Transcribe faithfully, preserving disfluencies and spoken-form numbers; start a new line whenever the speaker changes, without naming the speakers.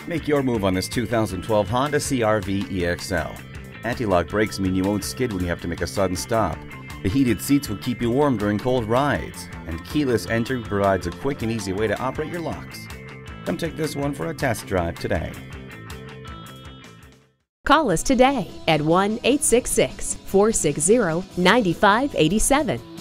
Make your move on this two thousand twelve Honda C R V E X L. Anti-lock brakes mean you won't skid when you have to make a sudden stop. The heated seats will keep you warm during cold rides, and keyless entry provides a quick and easy way to operate your locks. Come take this one for a test drive today.
Call us today at one eight six six, four six zero, nine five eight seven.